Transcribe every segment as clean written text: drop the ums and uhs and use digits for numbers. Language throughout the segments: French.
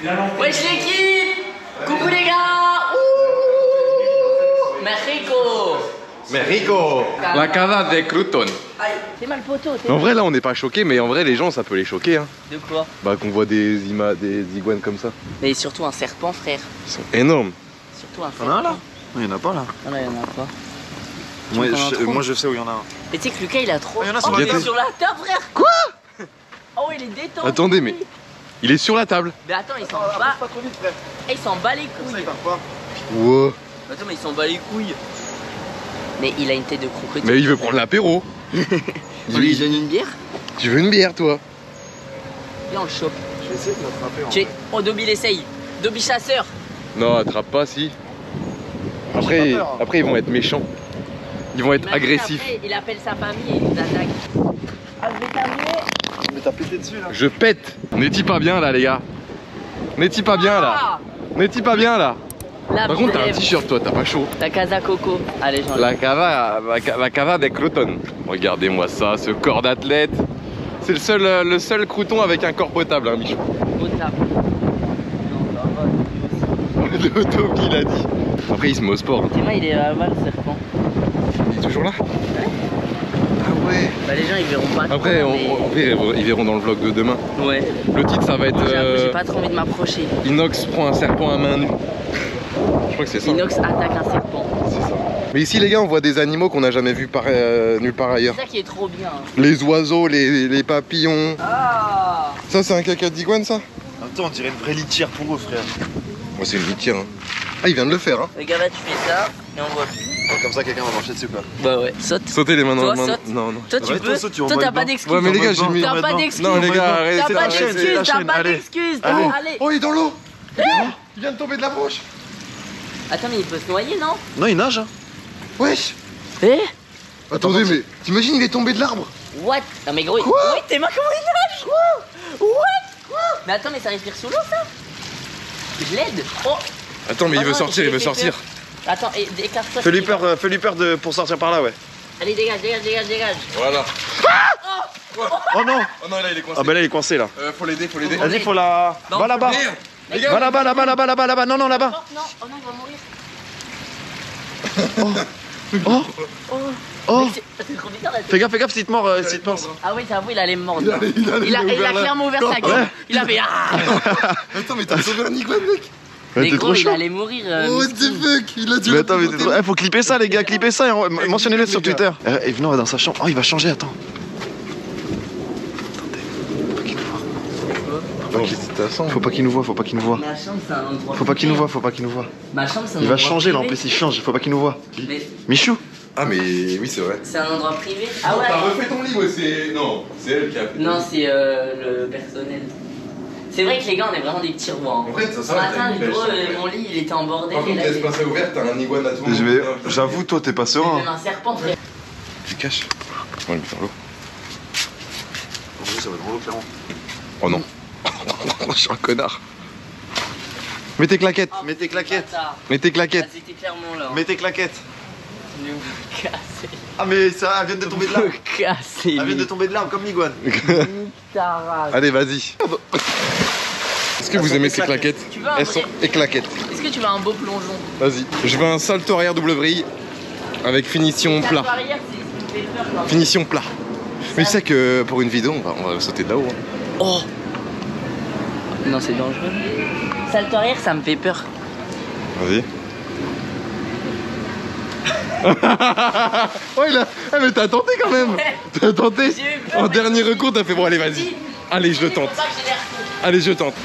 Wesh l'équipe. Coucou les gars. Ouh. Mexico. La cava de crouton. C'est mal poteau. En vrai là on n'est pas choqués, mais en vrai les gens ça peut les choquer hein. De quoi? Bah qu'on voit des iguanes comme ça. Mais surtout un serpent frère. Ils sont énormes. Surtout un serpent. Y'en a un là? Non, y'en a pas là. Non là y'en a pas. Moi je sais où y'en a un. Et tu sais que Lucas il a trop. Ah, y en a oh, sur il la est sur la table frère. Quoi? Oh il est détendu. Attendez mais il est sur la table. Mais attends il s'en bat. Il s'en bat les couilles. Wow. Attends mais il s'en bat les couilles. Mais il a une tête de crocodile. Mais il veut prendre l'apéro. On lui donne une bière? Tu veux une bière toi? Viens on le chope. Je vais essayer de l'attraper. Oh Dobby il essaye. Dobby chasseur. Non attrape pas si. Après ils vont être méchants. Ils vont être Imagine, agressifs. Après, il appelle sa famille et il les attaque. Ah je vais terminer. Mais t'as pété dessus là. Je pète. N'est-il pas bien là les gars? N'est-il pas bien là? N'est-il pas bien là? Là, Par contre t'as un bref. t-shirt toi, t'as pas chaud. La casa coco. Allez j'en ai. La cava de crouton. Regardez-moi ça, ce corps d'athlète. C'est le seul crouton avec un corps potable hein Michou. Potable. Non, ça va. Le Toby il a dit. Après il se met au sport. Tes mains il est là-bas le serpent. Il est toujours là? Ouais. Ah ouais. Bah les gens ils verront pas. Après trop, mais... ils verront dans le vlog de demain. Ouais. Le titre ça va être J'ai pas trop envie de m'approcher. Inox prend un serpent à main nue. Je crois que c'est ça. Inox attaque un serpent. C'est ça. Mais ici les gars on voit des animaux qu'on n'a jamais vus nulle part ailleurs. C'est ça qui est trop bien. Les oiseaux, les papillons. Ah. Ça c'est un caca d'iguane ça? En même temps on dirait une vraie litière pour eux frère. Moi c'est une litière hein. Ah il vient de le faire hein. Regarde là tu fais ça et on voit plus. Comme ça quelqu'un va marcher dessus quoi. Bah ouais. Saute. Sautez les mains dans Toi, les mains. saute. Non non. Toi tu Ouais, peux. toi, saute, tu Toi envoies t'as le pas bain. d'excuse. Ouais mais les gars j'ai mis... T'as pas d'excuse. Non les gars arrêtez. T'as pas arrêtez. d'excuse. la T'as chaîne, pas allez. d'excuse. Allez. Allez. Oh il est dans l'eau. Il vient de tomber de la broche. Attends mais il peut se noyer non? Non il nage hein. Wesh. Eh? Attendez mais t'imagines il est tombé de l'arbre. What? Non mais gros, Quoi? oui, t'es marre comment il nage? What? Mais attends, mais ça respire sous l'eau ça? Je l'aide. Oh. Attends mais il Oh veut non, sortir, il veut fait sortir. peur. Attends, écarte-toi. Fais-lui peur pour sortir par là ouais. Allez, dégage. Voilà. Oh non. Oh non là il est coincé. Ah bah là il est coincé là. Faut l'aider, faut l'aider. Vas-y faut la... Non, Va là-bas. Merde. Les Va gars. là-bas. Non là-bas. Non, oh non, il va mourir. Oh. C'est trop bizarre là. Fais gaffe s'il te mord, s'il te pense. Ah oui, t'avoue, il allait me mordre. Il Il a clairement ouvert sa gueule. Il a fait ah. Attends mais t'as sauvé un iguane mec. Mais T'es gros, trop il chaud. allait mourir. What the fuck. Il a dû... Mais attends, mais t'es trop... faut clipper ça les gars, clipper ça et mentionnez-le sur Twitter. Et venons, on va dans sa chambre. Oh, il va changer, attends. Attendez. Faut pas qu'il nous voit. Faut pas qu'il nous voit. Ma chambre, c'est un endroit. Faut pas qu'il nous voit. Ma chambre, c'est un Il va endroit changer là en privé. plus, il change, faut pas qu'il nous voit. Mais Michou. Ah mais oui c'est vrai. c'est un endroit privé. Ah ouais. T'as refait ton lit, ouais, c'est... Non, c'est elle qui a fait. Non, c'est le personnel. C'est vrai que les gars, on est vraiment des petits rois. Hein. En fait, ça Ce matin, gros, mon lit, il était en bordel. Par Et contre, là, laisse pas ça ouvert, t'as un iguane à tout. J'avoue, toi t'es pas c'est serein. même un serpent, frère. Tu caches. On va le mettre dans l'eau. En vrai, ça va être drôle, clairement. Oh non. Je suis un connard. Mets tes claquettes. Mets tes claquettes. Bâtard. Mets tes Ah, claquettes. c'était clairement là. Mets tes claquettes. Tu nous casser. Ah, mais ça, elle vient de tomber de l'arbre. Casser. Elle vient de tomber de l'arbre comme l'iguane. Ta race. Allez, vas-y. Est-ce que vous aimez ces claquettes? Tu veux un Elles vrai- sont éclaquettes. Est-ce que tu veux un beau plongeon? Vas-y. Je veux un salto arrière double vrille avec finition Ta plat. barrière, c'est ce qui me fait peur. Quand Finition plat. Mais tu sais que pour une vidéo, on va sauter de là-haut. hein. Oh. Non, c'est dangereux. Salto arrière, ça me fait peur. Vas-y. Oh, il a... Ah, mais t'as tenté quand même. T'as tenté. J'ai eu peur, En mais- dernier recours, t'as fait bon, allez, vas-y. Allez, je le tente. Faut pas que j'ai l'air fou. Allez, je tente.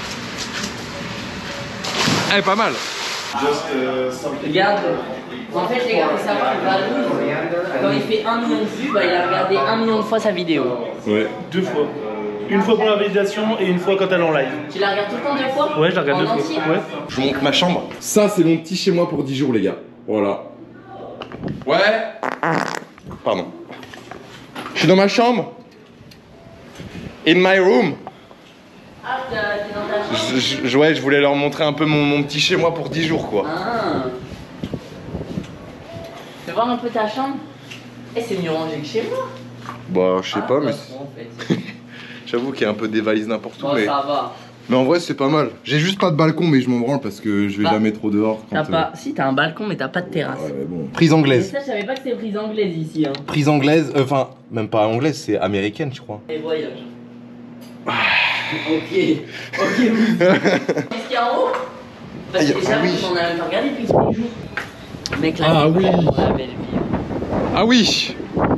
Eh, pas mal. Regarde. En fait, les gars, faut savoir que Valou, quand il fait 1 million de vues, bah, il a regardé 1 million de fois sa vidéo. Ouais. 2 fois. Une fois pour la validation et une fois quand elle est en live. Tu la regardes tout le temps 2 fois? Ouais, je la regarde En 2 fois. entier Ouais. Je vous montre ma chambre. Ça, c'est mon petit chez moi pour 10 jours, les gars. Voilà. Ouais. Pardon. Je suis dans ma chambre. In my room. Ah, t'es dans ta chambre? Ouais, je voulais leur montrer un peu mon petit chez moi pour 10 jours, quoi. Ah. Fais voir un peu ta chambre. Eh, c'est mieux rangé que chez moi. Bah, je sais pas, mais En fait. j'avoue qu'il y a un peu des valises n'importe où, Bon, mais ça va. Mais en vrai, c'est pas mal. J'ai juste pas de balcon, mais je m'en branle parce que je vais jamais trop dehors. T'as pas... Si, t'as un balcon, mais t'as pas de terrasse. Ouais, bon. Prise Mais anglaise. ça, je savais pas que c'était prise anglaise ici. Hein. Prise anglaise, enfin, même pas anglaise, c'est américaine, je crois. Et voyage. Ok. Ok, oui. Qu'est-ce qu'il y a en haut? Parce que déjà, on a même pas regardé depuis tous les jours. Mec, là, Ah oui. La belle vie. Ah oui.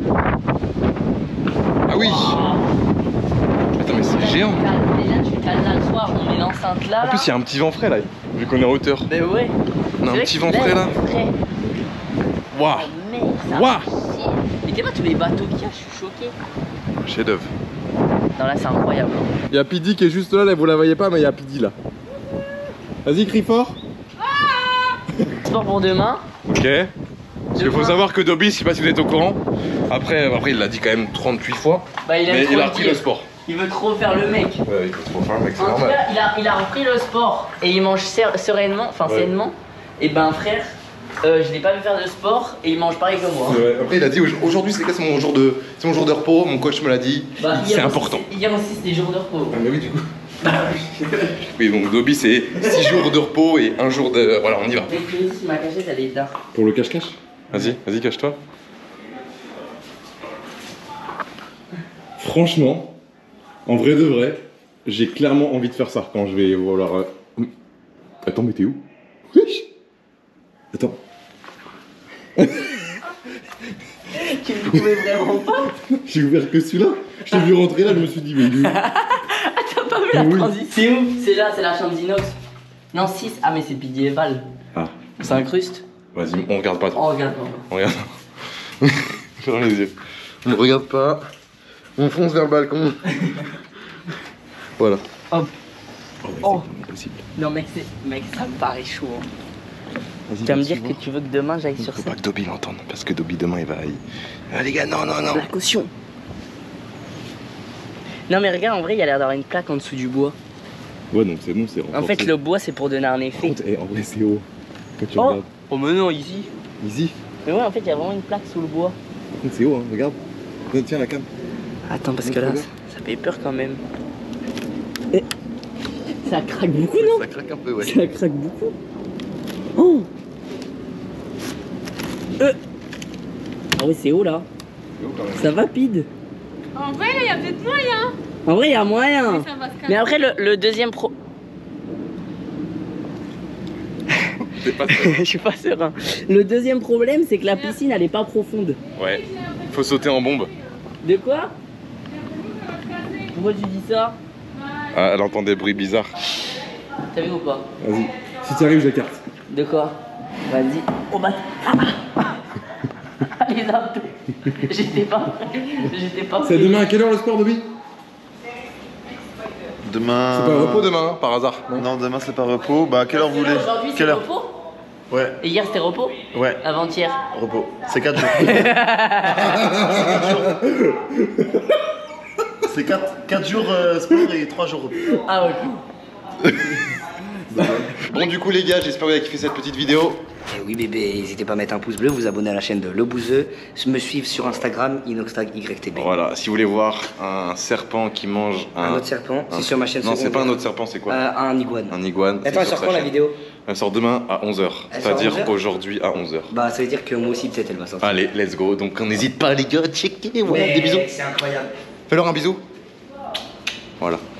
Ah oui. Attends, mais c'est géant. Déjà, tu cales là le soir, on met l'enceinte là. En plus, il y a un petit vent frais là, vu qu'on est en hauteur. Mais ouais. On a un petit vent frais là. Waouh. Waouh. Mais t'es pas tous les bateaux qu'il y a, je suis choqué. Chef d'œuvre. Non, là, c'est incroyable. Il y a Pidi qui est juste là, vous la voyez pas, mais il y a Pidi là. Vas-y, crie fort. Sport pour demain. Ok. Parce qu'il faut savoir que Dobby, je sais pas si vous êtes au courant, après il l'a dit quand même 38 fois, Bah, mais il a repris le sport. Il veut trop faire le mec. Ouais, il faut trop faire le mec, c'est En tout normal. cas, il a repris le sport et il mange sereinement, enfin sainement. Et ben frère, je l'ai pas vu faire de sport et il mange pareil que moi. Ouais. Après il a dit aujourd'hui c'est mon jour de repos, mon coach me l'a dit, Bah, c'est important. Hier aussi c'était jour de repos. Ah mais oui du coup. Oui donc Dobby c'est 6 jours de repos et 1 jour de... Voilà on y va. Mais si ma cachette elle est là. Pour le cache-cache. Vas-y cache-toi. Franchement, en vrai de vrai, j'ai clairement envie de faire ça quand je vais vouloir... Attends mais t'es où? Wesh. Attends. Tu me trouvais vraiment pas? J'ai ouvert que celui-là. Je t'ai vu rentrer là, je me suis dit mais il est où? T'as pas vu la transition? C'est où? C'est là, c'est la chambre d'inox. Non 6, ah mais c'est Pidi et Val. Ah. Ça incruste? Vas-y, on regarde pas trop. Oh regarde pas. On regarde. Ferme les yeux. On ne regarde pas. On fonce vers le balcon. Voilà. Hop. Oh. C'est impossible. Non mec, ça me paraît chaud. Hein. Tu vas me dire que tu veux que demain j'aille sur ça? Faut pas que Dobby l'entende, parce que Dobby demain il va... Ah les gars, non. La caution. Non mais regarde, en vrai il y a l'air d'avoir une plaque en dessous du bois. Ouais donc c'est bon, c'est renforcé. En fait le bois c'est pour donner un effet. En vrai c'est haut. Quand tu regardes. Oh mais non, ici. Easy. Mais ouais en fait il y a vraiment une plaque sous le bois. Par contre c'est haut, hein, regarde. Tiens la cam. Attends parce que là ça fait peur quand même. Et... Ça craque beaucoup non? Ça craque un peu ouais. Ça craque beaucoup. Oh. Ah ouais c'est haut là. C'est haut quand même. Ça va Pide? En vrai, il y a peut-être moyen. En vrai il y a moyen. Ça va se calmer. Mais après le deuxième je suis pas serein. Le deuxième problème c'est que la piscine elle est pas profonde. Ouais. Faut sauter en bombe. De quoi? Pourquoi tu dis ça? Ah, elle entend des bruits bizarres. T'as vu ou pas? Vas-y. Si tu arrives, j'écarte. De quoi? Vas-y. Oh bah. Les abdos. J'étais pas. C'est demain à quelle heure le sport, Dobby? Demain. C'est pas repos demain, hein, par hasard? Non, demain c'est pas repos. Bah, à quelle heure vous voulez? Aujourd'hui c'est Quelle heure? repos? Ouais, Et hier c'était repos? ouais, Avant-hier. repos. C'est 4 jours. C'est 4 jours sport et 3 jours repos. Ah ok. Bon du coup les gars, j'espère que vous avez kiffé cette petite vidéo. Et oui bébé, n'hésitez pas à mettre un pouce bleu, vous abonner à la chaîne de Le Bouzeux, me suivre sur Instagram, inoxtagytb. Voilà, si vous voulez voir un serpent qui mange Un autre serpent, c'est sur ma chaîne Non, c'est secondaire. pas un autre serpent, c'est quoi? Un iguane. Un iguane. Attends, elle c'est sur sort sa quand la chaîne. vidéo? Elle sort demain à 11h. Elle sort à C'est-à-dire 11h? aujourd'hui à 11h. Bah ça veut dire que moi aussi peut-être elle va sortir. Allez, let's go. Donc on n'hésite pas les gars, checker. Voilà, Ouais, des bisous. c'est incroyable. Fais-leur un bisou. Voilà.